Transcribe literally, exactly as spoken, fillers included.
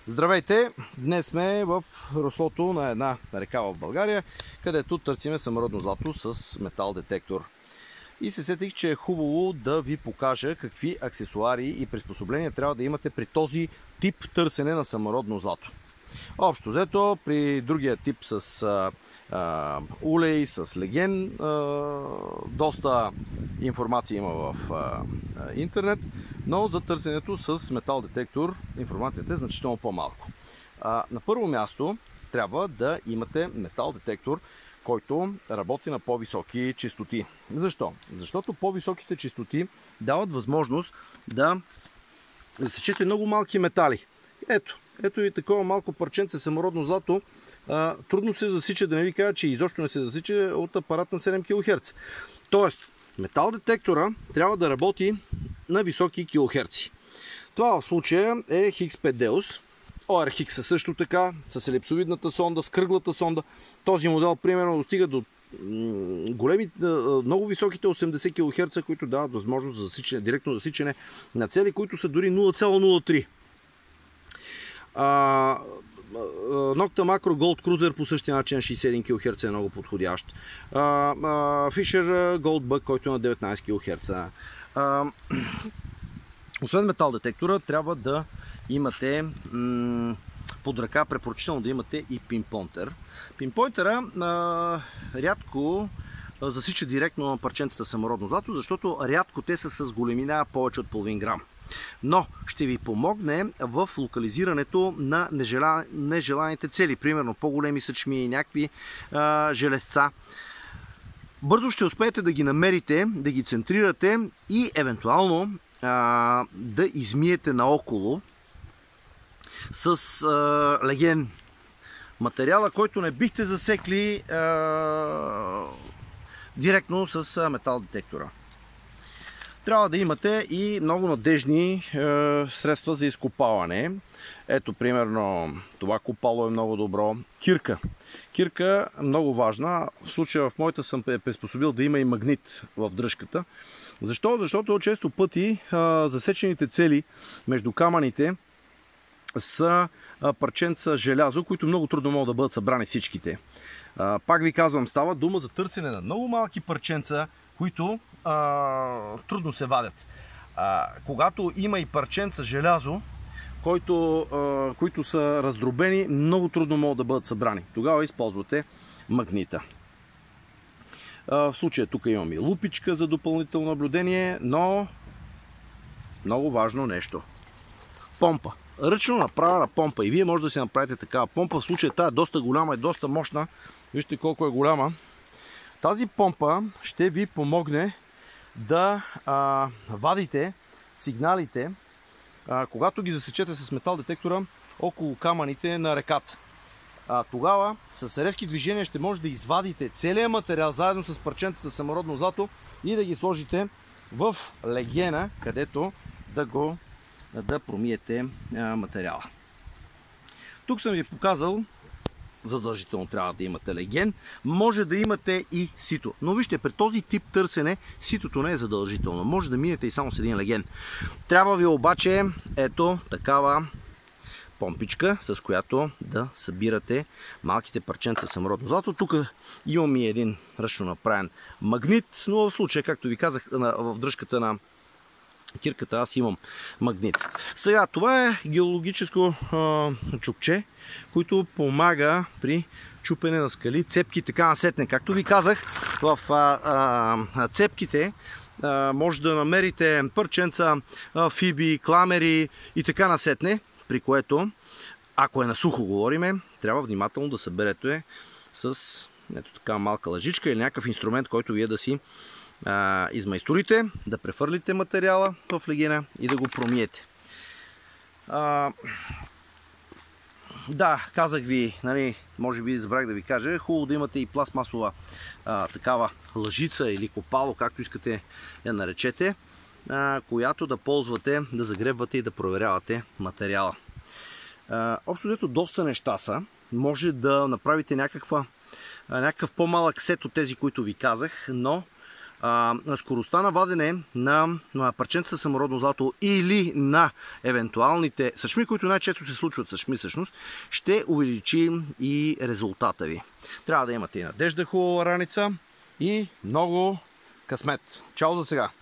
Здравейте! Днес сме в руслото на една река в България, където търсиме самородно злато с метал детектор. И се сетих, че е хубаво да ви покажа какви аксесуари и приспособления трябва да имате при този тип търсене на самородно злато. Общо взето, при другия тип с а, а, улей, с леген, а, доста информация има в а, интернет, но за търсенето с метал детектор информацията е значително по-малко. На първо място трябва да имате метал детектор, който работи на по-високи честоти. Защо? Защото по-високите честоти дават възможност да засечете много малки метали. Ето, ето и такова малко парченце самородно злато. А, трудно се засича, да не ви кажа, че изобщо не се засича от апарат на седем килохерца. Тоест, метал детектора трябва да работи на високи килохерци. Това в случая е Хикс пет Deus. о ар Хикс е също така, с елипсовидната сонда, с кръглата сонда. Този модел примерно достига до големи, много високите осемдесет килохерца, които дават възможност за засичане, директно засичане на цели, които са дори нула цяло нула три. Nocta Macro Gold Cruiser по същия начин на шейсет и един килохерца е много подходящ. Fisher Goldbug, който е на деветнайсет килохерца. Освен метал детектора, трябва да имате под ръка, препоръчително да имате и пинпойнтер. Пинпойнтера рядко засича директно на парченцата самородно злато, защото рядко те са с големина повече от половин грам. Но ще ви помогне в локализирането на нежела... нежеланите цели, примерно по-големи съчми, някакви а, железца. Бързо ще успеете да ги намерите, да ги центрирате и евентуално а, да измиете наоколо с а, леген. Материала, който не бихте засекли а, директно с а, метал детектора. Трябва да имате и много надежни е, средства за изкопаване. Ето, примерно, това копало е много добро. Кирка. Кирка е много важна. В случая в моята съм приспособил да има и магнит в дръжката. Защо? Защото често пъти е, засечените цели между камъните са е, парченца желязо, които много трудно могат да бъдат събрани всичките. Е, пак ви казвам, става дума за търсене на много малки парченца, които а, трудно се вадят. А, когато има и парченца желязо, който, а, които са раздробени, много трудно могат да бъдат събрани. Тогава използвате магнита. А, в случая тук имам и лупичка за допълнително наблюдение, но много важно нещо. Помпа. Ръчно направена помпа. И вие може да си направите такава помпа. В случая тая е доста голяма и доста мощна. Вижте колко е голяма. Тази помпа ще ви помогне да а, вадите сигналите, а, когато ги засечете с метал детектора около камъните на реката. А, тогава с резки движения ще може да извадите целият материал заедно с парченцата самородно злато и да ги сложите в легена, където да го да промиете а, материала. Тук съм ви показал. Задължително трябва да имате леген. Може да имате и сито. Но вижте, при този тип търсене ситото не е задължително. Може да минете и само с един леген. Трябва ви обаче ето такава помпичка, с която да събирате малките парченца самородно злато. Тук имам и един ръчно направен магнит, но в случая, както ви казах, в дръжката на кирката аз имам магнит. Сега, това е геологическо а, чукче, който помага при чупене на скали, цепки и така насетне. Както ви казах, в а, а, цепките а, може да намерите парченца, а, фиби, кламери и така насетне, при което, ако е на сухо говориме, трябва внимателно да съберете с ето така малка лъжичка или някакъв инструмент, който вие да си а, измайсторите, да префърлите материала в легена и да го промиете. А, Да, казах ви, нали, може би забрах да ви кажа, хубаво да имате и пластмасова а, такава лъжица или копало, както искате я наречете, а, която да ползвате, да загребвате и да проверявате материала. А, общо взето доста неща са. Може да направите някаква, а, някакъв по-малък сет от тези, които ви казах, но А, скоростта на вадене на, на парченца самородно злато или на евентуалните съшми, които най-често се случват съшми всъщност, ще увеличи и резултата ви. Трябва да имате и надежда, хубава раница и много късмет. Чао за сега!